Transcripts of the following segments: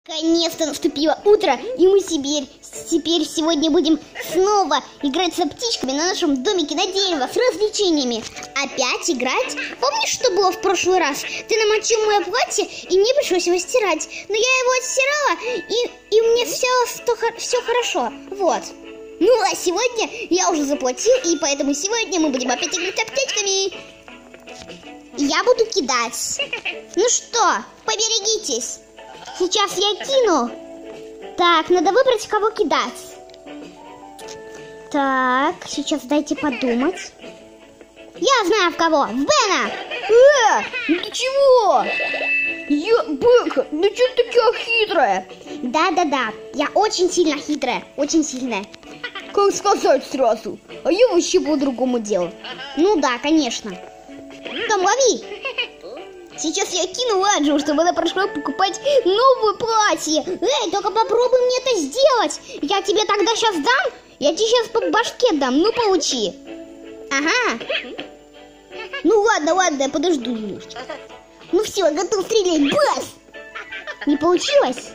Наконец-то наступило утро, и мы теперь сегодня будем снова играть с птичками на нашем домике на дерево с развлечениями. Опять играть? Помнишь, что было в прошлый раз? Ты намочил мое платье, и мне пришлось его стирать. Но я его отстирала, и мне все хорошо. Вот. Ну, а сегодня я уже заплатил, и поэтому сегодня мы будем опять играть с птичками. Я буду кидать. Ну что, поберегитесь. Сейчас я кину. Так, надо выбрать, кого кидать. Так, сейчас дайте подумать. Я знаю, в кого. В Бена. Ну ты чего? Бэка, ну что ты такая хитрая? Да, я очень сильно хитрая. Очень сильная. Как сказать сразу? А я вообще по-другому делаю. Ну да, конечно. Том, лови. Сейчас я кину Ладжу, чтобы она пошла покупать новое платье. Эй, только попробуй мне это сделать. Я тебе тогда сейчас дам. Я тебе сейчас по башке дам. Ну, получи. Ага. Ну, ладно, я подожду немножечко. Ну, все, готов стрелять. Бас! Не получилось?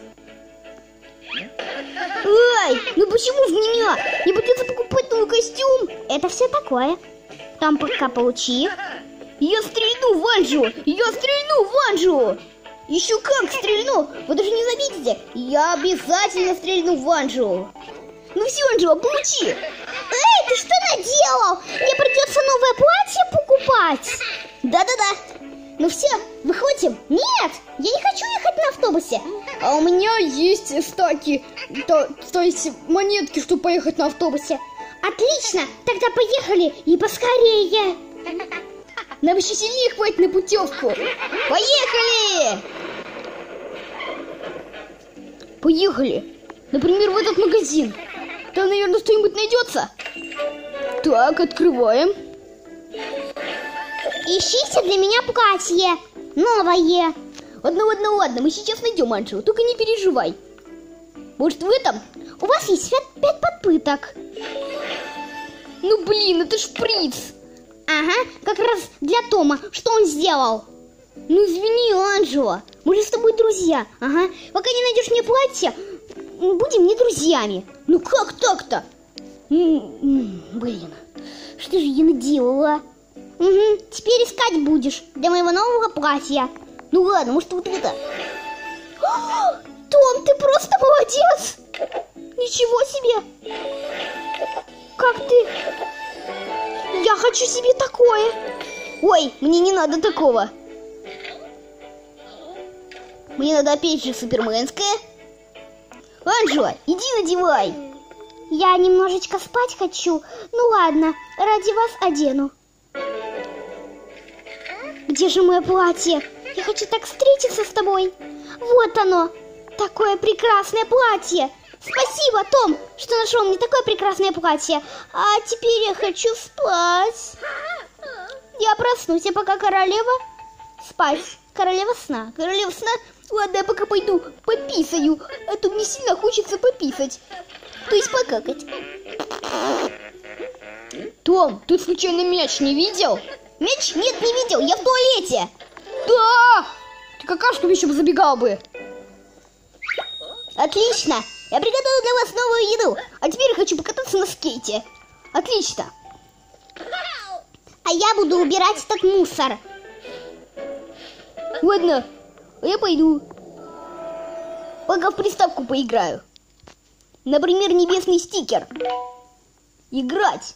Ай, ну почему в меня? Не придется покупать новый костюм. Это все такое. Там пока получи. Я стрельну в Анжу! Еще как стрельну! Вы даже не заметите! Я обязательно стрельну в Анжу! Ну все, Анжела, получи! Эй, ты что наделал? Мне придется новое платье покупать! Да. Ну все, выходим? Нет, я не хочу ехать на автобусе. А у меня есть стаки, то есть монетки, чтобы поехать на автобусе. Отлично, тогда поехали и поскорее. Нам еще сильнее хватит на путевку. Поехали. Например, в этот магазин. Там, наверное, что-нибудь найдется. Так, открываем. Ищите для меня платье. Новое. Ладно, мы сейчас найдем, Анжелу. Только не переживай. Может, в этом? У вас есть 5 попыток. Ну, блин, это шприц. Ага, как раз для Тома. Что он сделал? Ну, извини, Анжела. Мы же с тобой друзья. Ага, пока не найдешь мне платье, будем не друзьями. Ну, как так-то? Блин, что же я наделала? Угу, теперь искать будешь для моего нового платья. Ну, ладно, может, вот это. Том, ты просто молодец. Ничего себе. Как ты... Я хочу себе такое. Ой, мне не надо такого. Мне надо опять же суперменское. Анжела, иди надевай. Я немножечко спать хочу. Ну ладно, ради вас одену. Где же мое платье? Я хочу так встретиться с тобой. Вот оно, такое прекрасное платье. Спасибо, Том, что нашел мне такое прекрасное платье. А теперь я хочу спать. Я проснусь, а пока королева спать. Королева сна. Ладно, я пока пойду пописаю. А то мне сильно хочется пописать. То есть покакать. Том, ты случайно мяч не видел? Мяч? Нет, не видел, я в туалете. Да! Ты какашку еще бы забегал бы. Отлично! Я приготовил для вас новую еду. А теперь хочу покататься на скейте. Отлично. А я буду убирать этот мусор. Ладно, я пойду. Пока в приставку поиграю. Например, небесный стикер. Играть.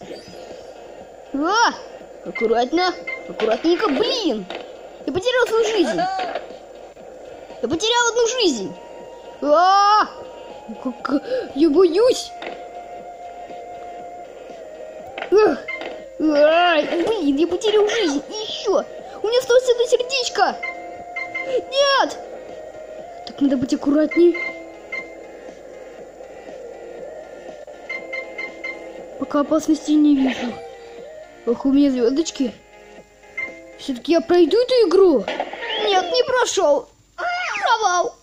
Аккуратненько, блин. Я потерял свою жизнь. Я потерял одну жизнь. Как я боюсь. Блин, я потерял жизнь. И еще. У меня осталось одно сердечко. Нет. Так надо быть аккуратнее. Пока опасности не вижу. Ох, у меня звездочки. Все-таки я пройду эту игру? Нет, не прошел. Провал.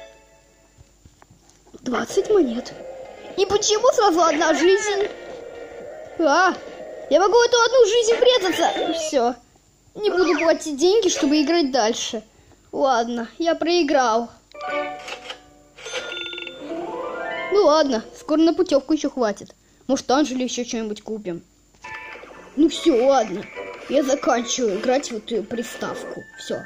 20 монет. И почему сразу одна жизнь? Я могу в эту одну жизнь прятаться. Все. Не буду платить деньги, чтобы играть дальше. Ладно, я проиграл. ладно, скоро на путевку еще хватит. Может, Анжеле еще что-нибудь купим. Ну все, ладно. Я заканчиваю играть в эту приставку. Все.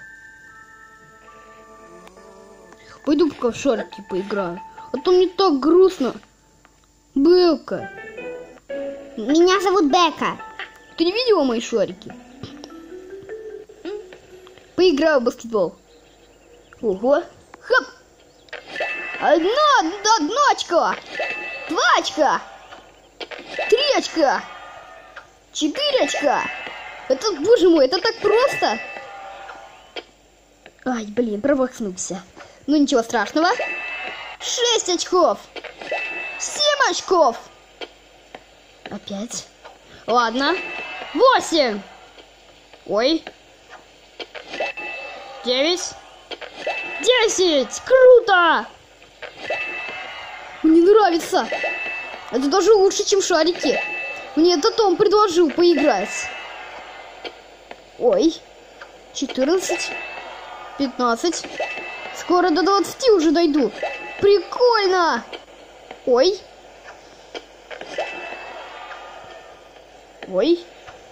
Пойду пока в шарики поиграю. А то мне так грустно. Белка. Меня зовут Бека. Ты не видела мои шарики? Поиграю в баскетбол. Ого. Хоп. Одно очко. 2 очка. 3 очка. 4 очка. Это, боже мой, это так просто. Ай, блин, промахнулся. Ну ничего страшного. 6 очков. 7 очков. Опять. Ладно. 8. Ой. 9. 10. Круто. Мне нравится. Это даже лучше, чем шарики. Мне это Том предложил поиграть. Ой. 14. 15. Скоро до 20 уже дойду. Прикольно. Ой. Ой.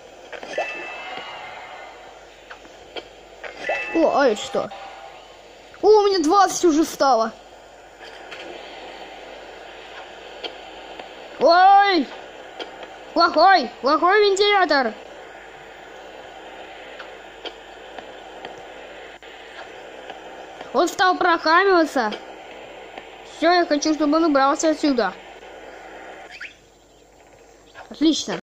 О, а это что? О, у меня 20 уже стало. Ой! Плохой вентилятор. Он стал прохамиваться. Все, я хочу, чтобы он убрался отсюда. Отлично.